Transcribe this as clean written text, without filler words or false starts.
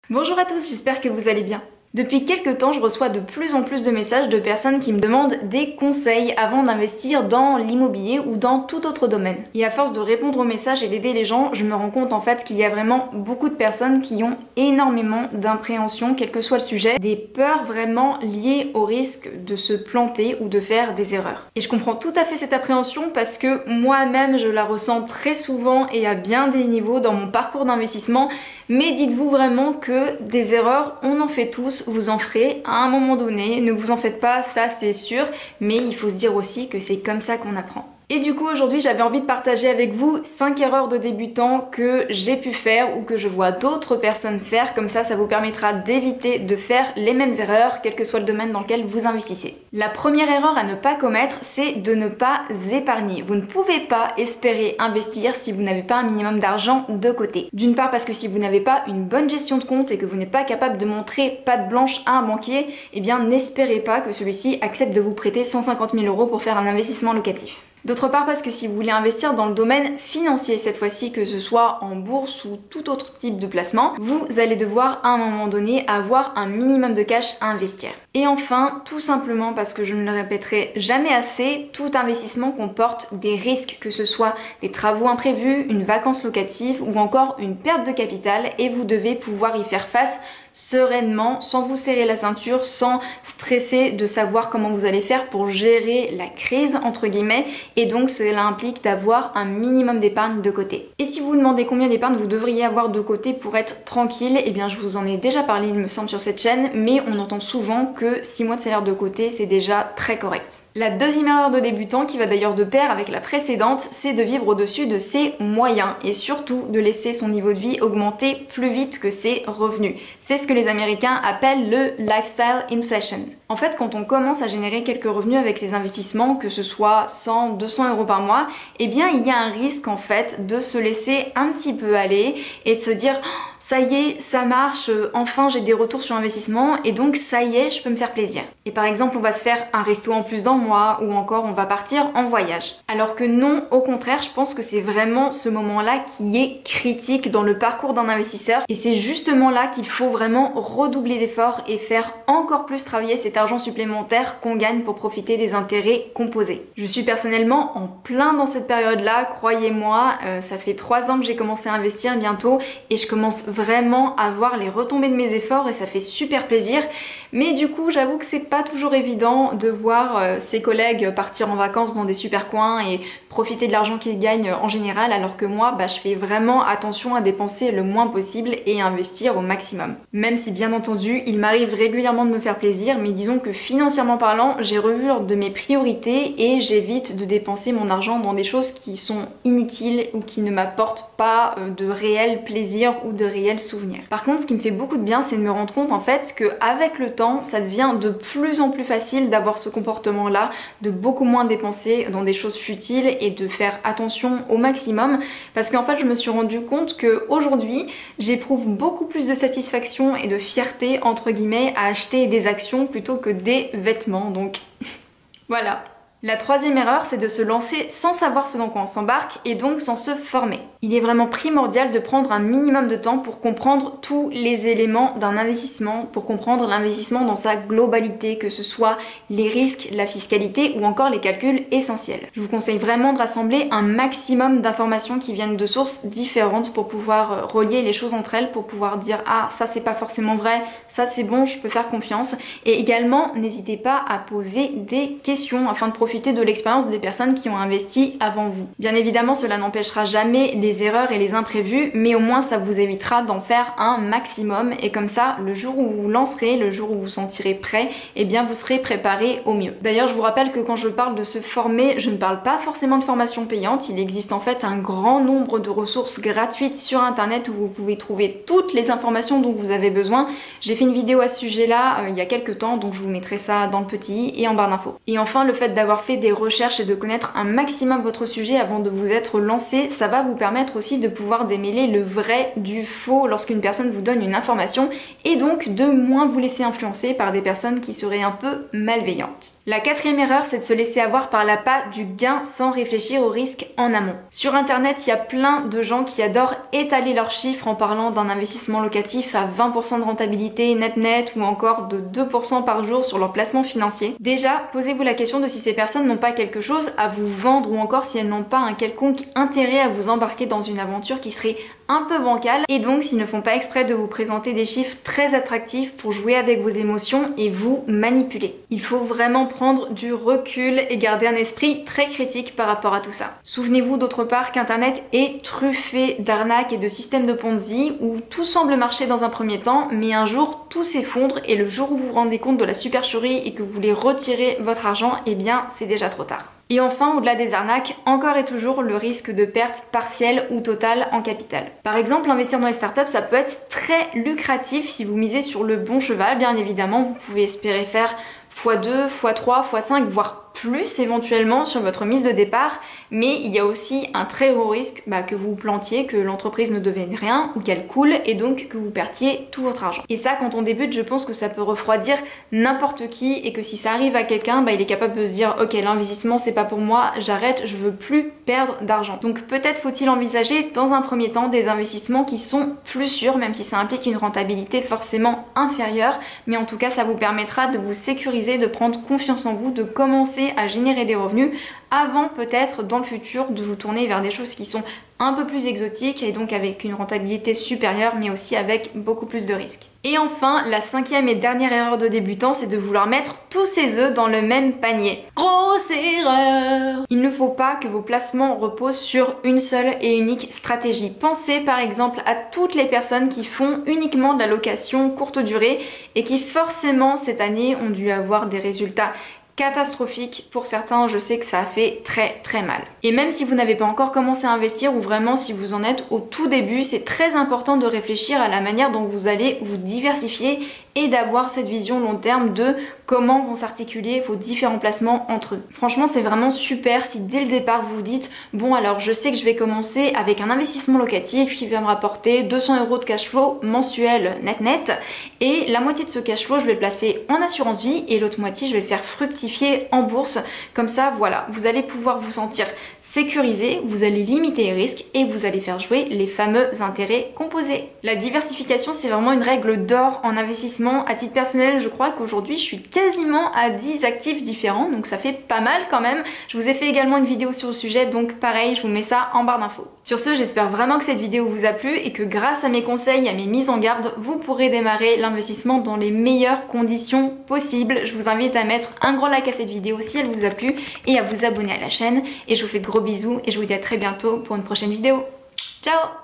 Bonjour à tous, j'espère que vous allez bien. Depuis quelques temps, je reçois de plus en plus de messages de personnes qui me demandent des conseils avant d'investir dans l'immobilier ou dans tout autre domaine. Et à force de répondre aux messages et d'aider les gens, je me rends compte en fait qu'il y a vraiment beaucoup de personnes qui ont énormément d'impréhension, quel que soit le sujet, des peurs vraiment liées au risque de se planter ou de faire des erreurs. Et je comprends tout à fait cette appréhension parce que moi-même je la ressens très souvent et à bien des niveaux dans mon parcours d'investissement. Mais dites-vous vraiment que des erreurs, on en fait tous, vous en ferez à un moment donné, ne vous en faites pas, ça c'est sûr, mais il faut se dire aussi que c'est comme ça qu'on apprend. Et du coup aujourd'hui j'avais envie de partager avec vous 5 erreurs de débutants que j'ai pu faire ou que je vois d'autres personnes faire, comme ça vous permettra d'éviter de faire les mêmes erreurs quel que soit le domaine dans lequel vous investissez. La première erreur à ne pas commettre, c'est de ne pas épargner. Vous ne pouvez pas espérer investir si vous n'avez pas un minimum d'argent de côté. D'une part parce que si vous n'avez pas une bonne gestion de compte et que vous n'êtes pas capable de montrer patte blanche à un banquier, eh bien n'espérez pas que celui-ci accepte de vous prêter 150 000 € pour faire un investissement locatif. D'autre part parce que si vous voulez investir dans le domaine financier cette fois-ci, que ce soit en bourse ou tout autre type de placement, vous allez devoir à un moment donné avoir un minimum de cash à investir. Et enfin, tout simplement parce que je ne le répéterai jamais assez, tout investissement comporte des risques, que ce soit des travaux imprévus, une vacance locative ou encore une perte de capital, et vous devez pouvoir y faire face sereinement, sans vous serrer la ceinture, sans stresser de savoir comment vous allez faire pour gérer la crise entre guillemets, et donc cela implique d'avoir un minimum d'épargne de côté. Et si vous vous demandez combien d'épargne vous devriez avoir de côté pour être tranquille, eh bien je vous en ai déjà parlé il me semble sur cette chaîne, mais on entend souvent que 6 mois de salaire de côté c'est déjà très correct. La deuxième erreur de débutant, qui va d'ailleurs de pair avec la précédente, c'est de vivre au-dessus de ses moyens et surtout de laisser son niveau de vie augmenter plus vite que ses revenus. C'est ce que les Américains appellent le lifestyle inflation. En fait, quand on commence à générer quelques revenus avec ses investissements, que ce soit 100, 200 € par mois, eh bien il y a un risque en fait de se laisser un petit peu aller et de se dire ça y est, ça marche, enfin j'ai des retours sur investissement et donc ça y est, je peux me faire plaisir. Et par exemple, on va se faire un resto en plus dans le mois ou encore on va partir en voyage. Alors que non, au contraire, je pense que c'est vraiment ce moment-là qui est critique dans le parcours d'un investisseur et c'est justement là qu'il faut vraiment redoubler d'efforts et faire encore plus travailler cet argent supplémentaire qu'on gagne pour profiter des intérêts composés. Je suis personnellement en plein dans cette période-là, croyez-moi, ça fait 3 ans que j'ai commencé à investir bientôt et je commence vraiment à voir les retombées de mes efforts et ça fait super plaisir. Mais du coup, j'avoue que c'est pas toujours évident de voir ses collègues partir en vacances dans des super coins et profiter de l'argent qu'ils gagnent en général, alors que moi, je fais vraiment attention à dépenser le moins possible et à investir au maximum. Même si bien entendu, il m'arrive régulièrement de me faire plaisir, mais disons que financièrement parlant, j'ai revu l'ordre de mes priorités et j'évite de dépenser mon argent dans des choses qui sont inutiles ou qui ne m'apportent pas de réel plaisir ou de réels souvenirs. Par contre, ce qui me fait beaucoup de bien, c'est de me rendre compte en fait qu'avec le temps, ça devient de plus en plus facile d'avoir ce comportement-là, de beaucoup moins dépenser dans des choses futiles et de faire attention au maximum, parce qu'en fait je me suis rendu compte que aujourd'hui j'éprouve beaucoup plus de satisfaction et de fierté entre guillemets à acheter des actions plutôt que des vêtements, donc voilà. La troisième erreur, c'est de se lancer sans savoir ce dans quoi on s'embarque et donc sans se former. Il est vraiment primordial de prendre un minimum de temps pour comprendre tous les éléments d'un investissement, pour comprendre l'investissement dans sa globalité, que ce soit les risques, la fiscalité ou encore les calculs essentiels. Je vous conseille vraiment de rassembler un maximum d'informations qui viennent de sources différentes pour pouvoir relier les choses entre elles, pour pouvoir dire ah ça c'est pas forcément vrai, ça c'est bon, je peux faire confiance. Et également, n'hésitez pas à poser des questions afin de profiter de l'expérience des personnes qui ont investi avant vous. Bien évidemment, cela n'empêchera jamais les erreurs et les imprévus, mais au moins ça vous évitera d'en faire un maximum et comme ça, le jour où vous vous lancerez, le jour où vous vous sentirez prêt, eh bien vous serez préparé au mieux. D'ailleurs, je vous rappelle que quand je parle de se former, je ne parle pas forcément de formation payante, il existe en fait un grand nombre de ressources gratuites sur internet où vous pouvez trouver toutes les informations dont vous avez besoin. J'ai fait une vidéo à ce sujet-là il y a quelques temps, donc je vous mettrai ça dans le petit et en barre d'infos. Et enfin, le fait d'avoir d'avoir fait des recherches et de connaître un maximum votre sujet avant de vous être lancé, ça va vous permettre aussi de pouvoir démêler le vrai du faux lorsqu'une personne vous donne une information et donc de moins vous laisser influencer par des personnes qui seraient un peu malveillantes. La quatrième erreur, c'est de se laisser avoir par l'appât du gain sans réfléchir au risque en amont. Sur internet, il y a plein de gens qui adorent étaler leurs chiffres en parlant d'un investissement locatif à 20% de rentabilité net ou encore de 2% par jour sur leur placement financier. Déjà, posez-vous la question de si ces personnes n'ont pas quelque chose à vous vendre ou encore si elles n'ont pas un quelconque intérêt à vous embarquer dans une aventure qui serait un peu bancale et donc s'ils ne font pas exprès de vous présenter des chiffres très attractifs pour jouer avec vos émotions et vous manipuler. Il faut vraiment prendre du recul et garder un esprit très critique par rapport à tout ça. Souvenez-vous d'autre part qu'Internet est truffé d'arnaques et de systèmes de Ponzi où tout semble marcher dans un premier temps mais un jour tout s'effondre et le jour où vous vous rendez compte de la supercherie et que vous voulez retirer votre argent, eh bien c'est déjà trop tard. Et enfin, au-delà des arnaques, encore et toujours le risque de perte partielle ou totale en capital. Par exemple, investir dans les startups, ça peut être très lucratif si vous misez sur le bon cheval, bien évidemment, vous pouvez espérer faire x2, x3, x5, voire plus éventuellement sur votre mise de départ, mais il y a aussi un très gros risque que vous plantiez, que l'entreprise ne devienne rien ou qu'elle coule et donc que vous perdiez tout votre argent. Et ça, quand on débute, je pense que ça peut refroidir n'importe qui et que si ça arrive à quelqu'un, il est capable de se dire ok, l'investissement c'est pas pour moi, j'arrête, je veux plus perdre d'argent. Donc peut-être faut-il envisager dans un premier temps des investissements qui sont plus sûrs, même si ça implique une rentabilité forcément inférieure, mais en tout cas ça vous permettra de vous sécuriser, de prendre confiance en vous, de commencer à générer des revenus avant peut-être dans le futur de vous tourner vers des choses qui sont un peu plus exotiques et donc avec une rentabilité supérieure mais aussi avec beaucoup plus de risques. Et enfin, la cinquième et dernière erreur de débutant, c'est de vouloir mettre tous ses œufs dans le même panier. Grosse erreur! Il ne faut pas que vos placements reposent sur une seule et unique stratégie. Pensez par exemple à toutes les personnes qui font uniquement de la location courte durée et qui forcément cette année ont dû avoir des résultats catastrophique. Pour certains, je sais que ça a fait très mal. Et même si vous n'avez pas encore commencé à investir ou vraiment si vous en êtes au tout début, c'est très important de réfléchir à la manière dont vous allez vous diversifier et d'avoir cette vision long terme de comment vont s'articuler vos différents placements entre eux. Franchement, c'est vraiment super si dès le départ vous vous dites bon alors je sais que je vais commencer avec un investissement locatif qui va me rapporter 200 € de cash flow mensuel net et la moitié de ce cash flow je vais le placer en assurance vie et l'autre moitié je vais le faire fructifier en bourse. Comme ça voilà, vous allez pouvoir vous sentir sécurisé, vous allez limiter les risques et vous allez faire jouer les fameux intérêts composés. La diversification c'est vraiment une règle d'or en investissement. À titre personnel, je crois qu'aujourd'hui je suis quasiment à 10 actifs différents, donc ça fait pas mal quand même. Je vous ai fait également une vidéo sur le sujet, donc pareil, je vous mets ça en barre d'infos. Sur ce, j'espère vraiment que cette vidéo vous a plu et que grâce à mes conseils, à mes mises en garde, vous pourrez démarrer l'investissement dans les meilleures conditions possibles. Je vous invite à mettre un gros like à cette vidéo si elle vous a plu et à vous abonner à la chaîne. Et je vous fais de gros bisous et je vous dis à très bientôt pour une prochaine vidéo. Ciao!